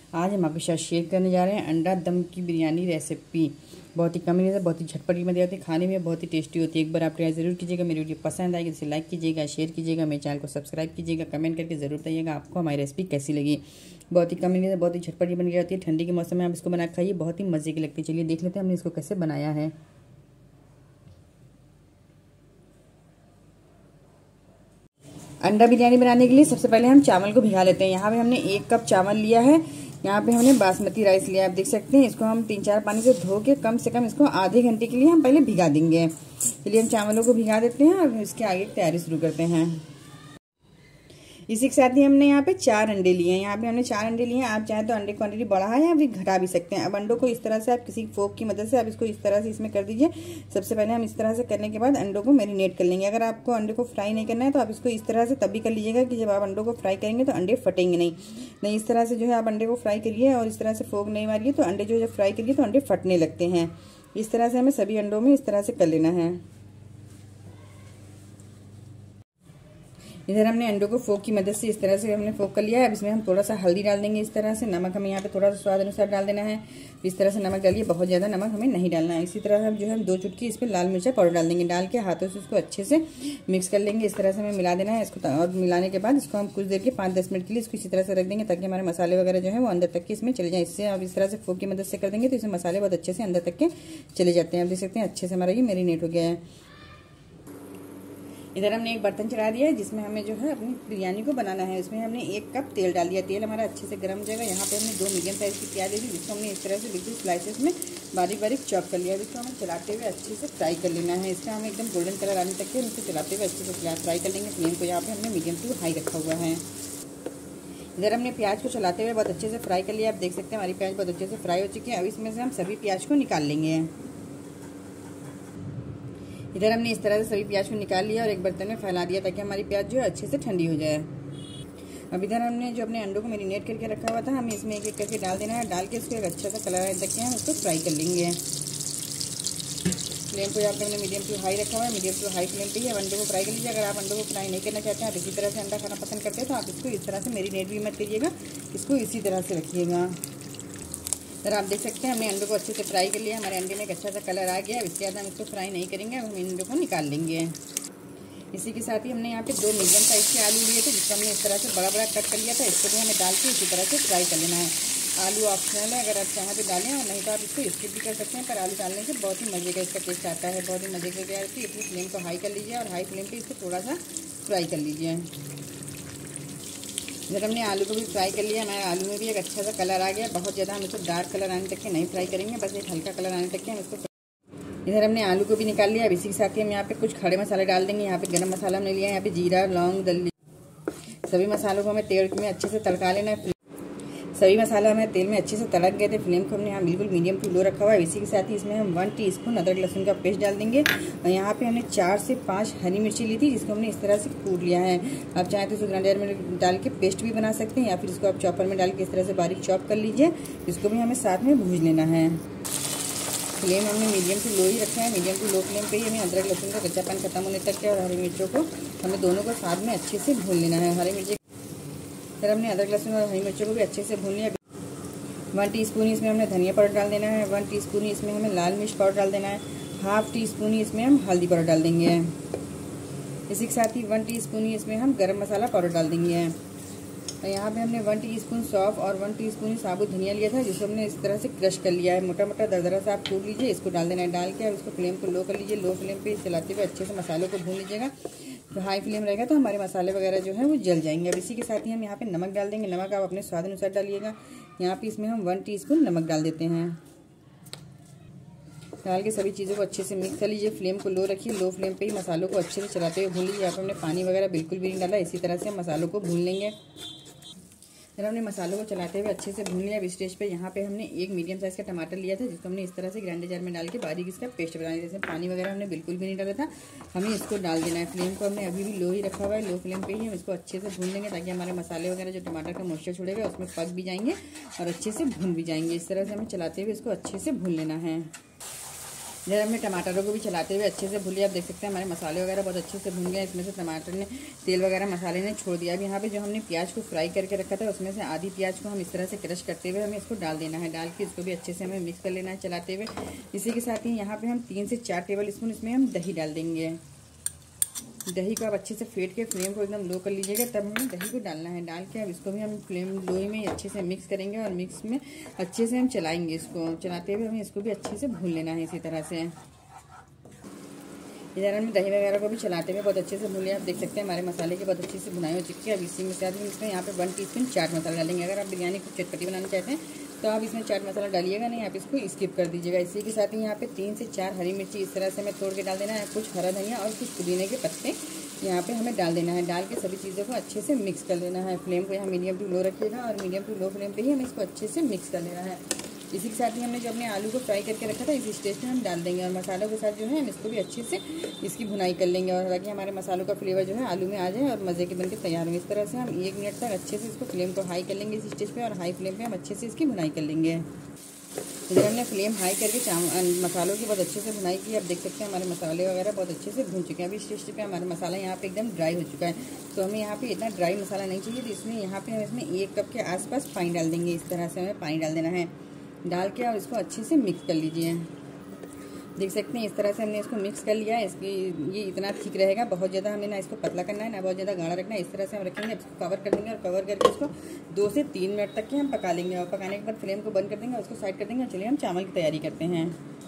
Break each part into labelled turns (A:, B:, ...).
A: आज हम आपके साथ शेयर करने जा रहे हैं अंडा दम की बिरयानी रेसिपी। बहुत ही कम मिनट है, बहुत ही झटपट में जाती है, खाने में बहुत ही टेस्टी होती है। एक बार आप ट्राई जरूर कीजिएगा। मेरी वीडियो पसंद आएगी तो लाइक कीजिएगा, शेयर कीजिएगा, मेरे चैनल को सब्सक्राइब कीजिएगा, कमेंट करके जरूर बताइएगा आपको हमारी रेसिपी कैसी लगी। बहुत ही कम मिनट है, बहुत ही झटपट बन जाती है। ठंडी के मौसम में आप इसको बना खाइए, बहुत ही मजे की लगती है। चलिए देख लेते हैं हमने इसको कैसे बनाया है। अंडा बिरयानी बनाने के लिए सबसे पहले हम चावल को भिगा लेते हैं। यहाँ पे हमने 1 कप चावल लिया है। यहाँ पे हमने बासमती राइस लिया है, आप देख सकते हैं। इसको हम 3-4 पानी से धो के कम से कम इसको आधे घंटे के लिए हम पहले भिगा देंगे। चलिए हम चावलों को भिगा देते हैं और इसके आगे तैयारी शुरू करते हैं। इसी के साथ ही हमने यहाँ पे 4 अंडे लिए हैं। यहाँ पे हमने 4 अंडे लिए हैं। आप चाहें तो अंडे क्वांटिटी बढ़ा या फिर घटा भी सकते हैं। अब अंडों को इस तरह से आप किसी फोक की मदद से आप इसको इस तरह से इसमें कर दीजिए। सबसे पहले हम इस तरह से करने के बाद अंडों को मैरिनेट कर लेंगे। अगर आपको अंडे को फ्राई नहीं करना है तो आप इसको इस तरह से तभी कर लीजिएगा कि जब आप अंडों को फ्राई करेंगे तो अंडे फटेंगे नहीं। इस तरह से जो है आप अंडे को फ्राई करिए और इस तरह से फोक नहीं मारिए तो अंडे जो जब फ्राई करिए तो अंडे फटने लगते हैं। इस तरह से हमें सभी अंडों में इस तरह से कर लेना है। इधर हमने अंडों को फोक की मदद से इस तरह से हमने फोक कर लिया है। अब इसमें हम थोड़ा सा हल्दी डाल देंगे। इस तरह से नमक हमें यहाँ पे थोड़ा सा स्वाद अनुसार डाल देना है। इस तरह से नमक डालिए, बहुत ज़्यादा नमक हमें नहीं डालना है। इसी तरह हम जो है 2 चुटकी इस पर लाल मिर्चा पाउडर डाल देंगे। डाल के हाथों से इसको अच्छे से मिक्स कर लेंगे। इस तरह से हमें मिला देना है इसको। और मिलाने के बाद इसको हम कुछ देर के 5-10 मिनट के लिए इसको इसी तरह से रख देंगे ताकि हमारे मसाले वगैरह जो है वो अंदर तक के इसमें चले जाए। इससे अब इस तरह से फोक की मदद से कर देंगे तो इसमें मसाले बहुत अच्छे से अंदर तक के चले जाते हैं। आप देख सकते हैं अच्छे से हमारा ये मैरिनेट हो गया है। इधर हमने एक बर्तन चढ़ा दिया है जिसमें हमें जो है अपनी बिरयानी को बनाना है। इसमें हमने 1 कप तेल डाल दिया। तेल हमारा अच्छे से गर्म हो जाएगा। यहाँ पे हमने 2 मीडियम साइज की प्याज ली थी जिसको हमने इस तरह से बिल्कुल स्लाइसेस में बारीक बारीक चॉप कर लिया है। इसको हमें चलाते हुए अच्छे से फ्राई कर लेना है। इसका हमें एकदम गोल्डन कलर आने तक के इसको चलाते हुए अच्छे से फ्राई कर लेंगे। फ्लेम को यहाँ पे हमने मीडियम टू हाई रखा हुआ है। इधर हमने प्याज को चलाते हुए बहुत अच्छे से फ्राई कर लिया। आप देख सकते हैं हमारी प्याज बहुत अच्छे से फ्राई हो चुकी है। अब इसमें से हम सभी प्याज को निकाल लेंगे। इधर हमने इस तरह से सभी प्याज को निकाल लिया और एक बर्तन में फैला दिया ताकि हमारी प्याज जो है अच्छे से ठंडी हो जाए। अब इधर हमने जो अपने अंडों को मैरिनेट करके रखा हुआ था हमें इसमें एक एक करके डाल देना है। डाल के इसको एक अच्छा सा कलर आने तक के हम इसको फ्राई कर लेंगे। फ्लेम को यहाँ पे हमने मीडियम टू हाई रखा हुआ है। मीडियम टू हाई फ्लेम पे ही अब अंडों को फ्राई कर लीजिए। अगर आप अंडों को फ्राई नहीं करना चाहते हैं, आप इसी तरह से अंडा खाना पसंद करते हैं तो आप इसको इस तरह से मैरिनेट भी मत करिएगा, इसको इसी तरह से रखिएगा। सर आप देख सकते हैं हमने अंडों को अच्छे से फ्राई कर लिया। हमारे अंडे में एक अच्छा सा कलर आ गया। अब इसके बाद हम इसको फ्राई नहीं करेंगे, अब हम अंडों को निकाल लेंगे। इसी के साथ ही हमने यहाँ पे 2 मीडियम साइज के आलू लिए थे जिसको हमने इस तरह से बड़ा बड़ा कट कर लिया था। इसको भी हमें डाल के इसी तरह से फ्राई कर लेना है। आलू ऑप्शनल है, अगर आप चाहें तो डालें और नहीं तो आप इसको स्किप भी कर सकते हैं। पर आलू डालने से बहुत ही मजे का इसका टेस्ट आता है, बहुत ही मजे की तैयार होती है। इसलिए फ्लेम को हाई कर लीजिए और हाई फ्लेम पर इसको थोड़ा सा फ्राई कर लीजिए। इधर हमने आलू को भी फ्राई कर लिया। हमारे आलू में भी एक अच्छा सा कलर आ गया। बहुत ज़्यादा हम इसको डार्क कलर आने तक के नहीं फ्राई करेंगे, बस एक हल्का कलर आने तक के हम इसको। इधर हमने आलू को भी निकाल लिया। अब इसी के साथ ही हम यहाँ पे कुछ खड़े मसाले डाल देंगे। यहाँ पे गरम मसाला हमने लिया है, यहाँ पे जीरा, लौंग, दल्ली, सभी मसालों को हमें तेल में अच्छे से तड़का लेना है। सभी मसाला हमें तेल में अच्छे से तड़क गए थे। फ्लेम को हमने यहाँ बिल्कुल मीडियम टू लो रखा हुआ है। इसी के साथ ही इसमें हम 1 टीस्पून अदरक लहसुन का पेस्ट डाल देंगे। और यहाँ पे हमने 4 से 5 हरी मिर्ची ली थी जिसको हमने इस तरह से कूट लिया है। आप चाहें तो इसको ग्राइंडर में डाल के पेस्ट भी बना सकते हैं या फिर इसको आप चॉपर में डाल के इस तरह से बारीक चॉप कर लीजिए। इसको भी हमें साथ में भून लेना है। फ्लेम हमने मीडियम टू लो ही रखा है। मीडियम टू लो फ्लेम पे ही हमें अदरक लहसुन का कच्चापन खत्म होने तक के और हरी मिर्चों को हमें दोनों को साथ में अच्छे से भून लेना है। हरी मिर्ची फिर हमने अदरक लहसुन और हरी मिर्चों को भी अच्छे से भून लिया। 1 टीस्पून इसमें हमने धनिया पाउडर डाल देना है। 1 टीस्पून इसमें हमें लाल मिर्च पाउडर डाल देना है। 1/2 टीस्पून इसमें हम हल्दी पाउडर डाल देंगे। इसी के साथ ही 1 टीस्पून इसमें हम गरम मसाला पाउडर डाल देंगे। और यहाँ पे हमने 1 टीस्पून सौंफ और 1 टीस्पून साबुत धनिया लिया था जिसको हमने इस तरह से क्रश कर लिया है। मोटा मोटा दरदरा सा आप कूट लीजिए। इसको डाल देना है। डाल के अब इसको फ्लेम को लो कर लीजिए। लो फ्लेम पे चलाते हुए अच्छे से मसालों को भून लीजिएगा। तो हाई फ्लेम रहेगा तो हमारे मसाले वगैरह जो है वो जल जाएंगे। अब इसी के साथ ही हम यहाँ पे नमक डाल देंगे। नमक आप अपने स्वाद अनुसार डालिएगा। यहाँ पे इसमें हम 1 टीस्पून नमक डाल देते हैं। डाल के सभी चीज़ों को अच्छे से मिक्स कर लीजिए। फ्लेम को लो रखिए। लो फ्लेम पे ही मसालों को अच्छे से चलाते हुए भून लीजिए। यहाँ पर हमने पानी वगैरह बिल्कुल भी नहीं डाला। इसी तरह से हम मसालों को भून लेंगे। फिर हमने मसालों को चलाते हुए अच्छे से भून लिया। अब स्टेज पे यहाँ पे हमने 1 मीडियम साइज़ का टमाटर लिया था जिसको हमने इस तरह से ग्राइंडर जार में डाल के बारीक इसका पेस्ट बना दिया। जैसे पानी वगैरह हमने बिल्कुल भी नहीं डाला था। हमें इसको डाल देना है। फ्लेम को हमने अभी भी लो ही रखा हुआ है। लो फ्लेम पे ही हम इसको अच्छे से भून लेंगे ताकि हमारे मसाले वगैरह जो टमाटर का मॉइस्चर छोड़ेगा उसमें पक भी जाएंगे और अच्छे से भून भी जाएंगे। इस तरह से हमें चलाते हुए इसको अच्छे से भून लेना है। इधर हमने टमाटरों को भी चलाते हुए अच्छे से भून लिया। आप देख सकते हैं हमारे मसाले वगैरह बहुत अच्छे से भून गए। इसमें से टमाटर ने तेल वगैरह मसाले ने छोड़ दिया। अब यहाँ पे जो हमने प्याज को फ्राई करके रखा था उसमें से आधी प्याज को हम इस तरह से क्रश करते हुए हमें इसको डाल देना है। डाल के इसको भी अच्छे से हमें मिक्स कर लेना है चलाते हुए। इसी के साथ ही यहाँ पे हम 3 से 4 टेबल स्पून इसमें हम दही डाल देंगे। दही को आप अच्छे से फेंट के फ्लेम को एकदम लो कर लीजिएगा, तब हमें दही को डालना है। डाल के अब इसको भी हम फ्लेम लो में अच्छे से मिक्स करेंगे और मिक्स में अच्छे से हम चलाएंगे। इसको चलाते हुए हमें इसको भी अच्छे से भून लेना है। इसी तरह से इधर हमने दही वगैरह को भी चलाते हुए बहुत अच्छे से भून लिया। आप देख सकते हैं हमारे मसाले की बहुत अच्छे से भुनाई हो चुकी है। अब इसी में से इसमें यहाँ पे 1 टीस्पून चाट मसाला डालेंगे। अगर आप बिरयानी को चटपटी बनाना चाहते हैं तो आप इसमें चाट मसाला डालिएगा, नहीं आप इसको स्किप कर दीजिएगा। इसी के साथ ही यहाँ पे 3 से 4 हरी मिर्ची इस तरह से हमें तोड़ के डाल देना है। कुछ हरा धनिया और कुछ पुदीने के पत्ते यहाँ पे हमें डाल देना है। डाल के सभी चीज़ों को अच्छे से मिक्स कर लेना है। फ्लेम को यहाँ मीडियम टू लो रखिएगा और मीडियम टू लो फ्लेम पे ही हमें इसको अच्छे से मिक्स कर लेना है। इसी के साथ ही हमने जो अपने आलू को फ्राई करके रखा था इस स्टेज में हम डाल देंगे और मसालों के साथ जो है हम इसको भी अच्छे से इसकी भुनाई कर लेंगे और ताकि हमारे मसालों का फ्लेवर जो है आलू में आ जाए और मज़े के बनके तैयार हो। इस तरह से हम 1 मिनट तक अच्छे से इसको फ्लेम को हाई कर लेंगे इस स्टेज पे और हाई फ्लेम पे हम अच्छे से इसकी भुनाई कर लेंगे। इधर हमने फ्लेम हाई करके मसालों की बहुत अच्छे से भुनाई की। आप देख सकते हैं हमारे मसाले वगैरह बहुत अच्छे से भून चुके हैं। अभी इस स्टेज पे हमारा मसाला यहाँ पे एकदम ड्राई हो चुका है, तो हमें यहाँ पे इतना ड्राई मसाला नहीं चाहिए। तो इसमें यहाँ पे हम इसमें 1 कप के आसपास पानी डाल देंगे। इस तरह से हमें पानी डाल देना है। डाल के आप इसको अच्छे से मिक्स कर लीजिए। देख सकते हैं इस तरह से हमने इसको मिक्स कर लिया है। इसकी ये इतना ठीक रहेगा, बहुत ज़्यादा हमें ना इसको पतला करना है ना बहुत ज़्यादा गाढ़ा रखना है। इस तरह से हम रखेंगे, इसको कवर कर देंगे और कवर करके इसको 2 से 3 मिनट तक के हम पका लेंगे और पकाने के बाद फ्लेम को बंद कर देंगे और उसको साइड कर देंगे। चलिए हम चावल की तैयारी करते हैं।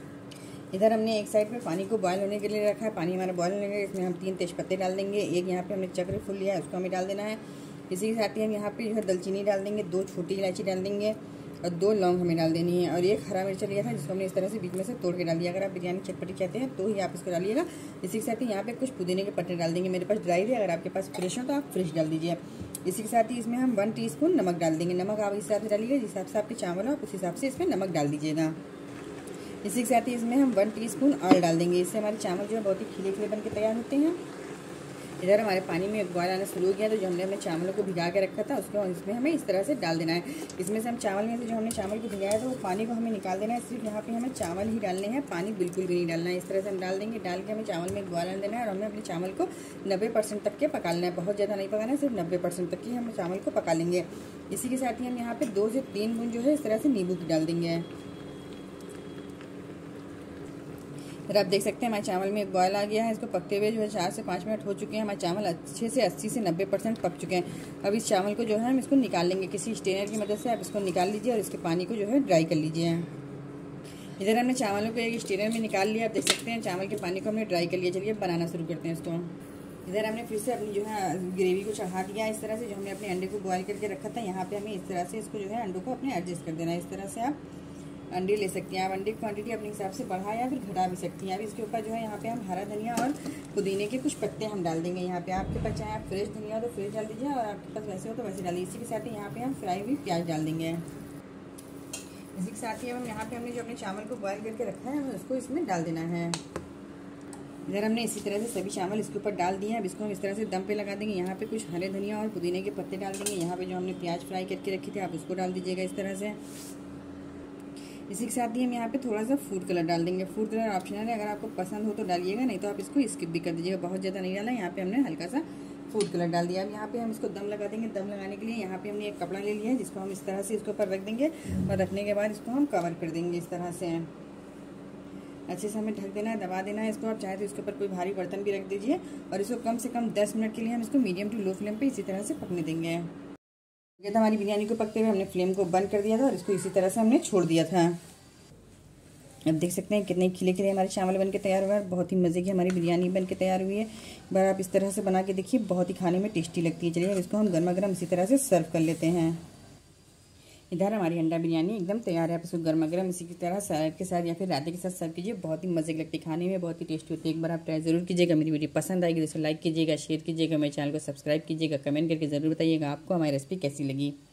A: इधर हमने एक साइड पे पानी को बॉयल होने के लिए रखा है। पानी हमारा बॉयल होने के लिए इसमें हम 3 तेजपत्ते डाल देंगे। एक यहाँ पे हमने चक्र फूल लिया है उसको हमें डाल देना है। इसी के साथ ही हम यहाँ पे जो है दालचीनी डाल देंगे, 2 छोटी इलायची डाल देंगे और 2 लौंग हमें डाल देनी है और 1 हरा मिर्च लिया था जिसको हमने इस तरह से बीच में से तोड़ के डाल दिया। अगर आप बिरयानी चटपटी चाहते हैं तो ही आप इसको डालिएगा। इसी के साथ ही यहाँ पे कुछ पुदीने के पत्ते डाल देंगे। मेरे पास ड्राई है, अगर आपके पास फ्रेश हो तो आप फ्रेश डाल दीजिए। इसी के साथ ही इसमें हम 1 टीस्पून नमक डाल देंगे। नमक आप इस हिसाब से डालिएगा जिस हिसाब से आपके चावल हो आप उस हिसाब से इसमें नमक डाल दीजिएगा। इसी के साथ ही इसमें हम 1 टीस्पून ऑयल डाल देंगे। इससे हमारे चावल जो है बहुत ही खिले खिले बन के तैयार होते हैं। इधर हमारे पानी में बॉयल आना शुरू हो गया, तो जो हमने अपने चावलों को भिगा के रखा था उसको इसमें हमें इस तरह से डाल देना है। इसमें से हम चावल में से जो हमने चावल को भिगाया था वो पानी को हमें निकाल देना है। सिर्फ यहाँ पे हमें चावल ही डालने हैं, पानी बिल्कुल भी नहीं डालना है। इस तरह से हम डाल देंगे। डाल के हमें चावल में बॉयल आने देना है और हमें अपने चावल को 90% तक के पका लेना है। बहुत ज़्यादा नहीं पकाना है, सिर्फ 90% तक की हम चावल को पका लेंगे। इसी के साथ ही हम यहाँ पे 2 से 3 बूंद जो है इस तरह से नींबू की डाल देंगे। फिर आप देख सकते हैं हमारे चावल में एक बॉयल आ गया है। इसको पकते हुए जो है 4 से 5 मिनट हो चुके हैं। हमारे चावल अच्छे से 80 से 90% पक चुके हैं। अब इस चावल को जो है हम इसको निकाल लेंगे। किसी स्ट्रेनर की मदद से आप इसको निकाल लीजिए और इसके पानी को जो है ड्राई कर लीजिए। इधर हमने चावलों को एक स्ट्रेनर में निकाल लिया। आप देख सकते हैं चावल के पानी को हमने ड्राई कर लिया। चलिए बनाना शुरू करते हैं इसको। इधर हमने फिर से अपनी जो है ग्रेवी को चढ़ा दिया। इस तरह से जो हमने अपने अंडे को बॉयल करके रखा था यहाँ पे हमें इस तरह से इसको जो है अंडों को अपने एडजस्ट कर देना है। इस तरह से आप अंडे ले सकती हैं। आप अंडे की क्वांटिटी अपने हिसाब से बढ़ा या फिर घटा भी सकती हैं। अब इसके ऊपर जो है यहाँ पे हम हरा धनिया और पुदीने के कुछ पत्ते हम डाल देंगे। यहाँ पे आपके पास चाहे आप फ्रेश धनिया हो तो फ्रेश डाल दीजिए और आपके पास वैसे हो तो वैसे डालिए। इसी के साथ ही यहाँ पे हम फ्राई हुई प्याज डाल देंगे। इसी के साथ ही हम यहाँ पे हमने जो अपने चावल को बॉयल करके रखा है हमें उसको इसमें डाल देना है। इधर हमने इसी तरह से सभी चावल इसके ऊपर डाल दिए हैं। अब इसको हम इस तरह से दम पे लगा देंगे। यहाँ पे कुछ हरे धनिया और पुदीने के पत्ते डाल देंगे। यहाँ पे जो हमने प्याज फ्राई करके रखी थी आप उसको डाल दीजिएगा इस तरह से। इसी के साथ ही हम यहाँ पे थोड़ा सा फूड कलर डाल देंगे। फूड कलर ऑप्शनल है, अगर आपको पसंद हो तो डालिएगा, नहीं तो आप इसको स्किप भी कर दीजिएगा। बहुत ज़्यादा नहीं डाला। यहाँ पे हमने हल्का सा फूड कलर डाल दिया। अब यहाँ पे हम इसको दम लगा देंगे। दम लगाने के लिए यहाँ पे हमने एक कपड़ा ले लिया है जिसको हम इस तरह से इसके ऊपर रख देंगे और रखने के बाद इसको हम कवर कर देंगे। इस तरह से अच्छे से हमें ढक देना है, दबा देना है इसको। आप चाहे तो इसके ऊपर कोई भारी बर्तन भी रख दीजिए और इसको कम से कम 10 मिनट के लिए हम इसको मीडियम टू लो फ्लेम पे इसी तरह से पकने देंगे। ये तो हमारी बिरयानी को पकते हुए हमने फ्लेम को बंद कर दिया था और इसको इसी तरह से हमने छोड़ दिया था। अब देख सकते हैं कितने खिले खिले हमारे चावल बन के तैयार हुआ है। बहुत ही मज़े की हमारी बिरयानी बन के तैयार हुई है। एक बार आप इस तरह से बना के देखिए, बहुत ही खाने में टेस्टी लगती है। चलिए अब इसको हम गर्मा गर्म इसी तरह से सर्व कर लेते हैं। इधर हमारी अंडा बिरयानी एकदम तैयार है। आप इसको गर्मा गर्म इसी की तरह सलाद के साथ या फिर रायते के साथ सर्व कीजिए। बहुत ही मज़े की लगती है, खाने में बहुत ही टेस्टी होती है। एक बार आप ट्राई जरूर कीजिएगा। मेरी वीडियो पसंद आएगी तो लाइक कीजिएगा, शेयर कीजिएगा, मेरे चैनल को सब्सक्राइब कीजिएगा, कमेंट करके जरूर बताइएगा आपको हमारी रेसिपी कैसी लगी।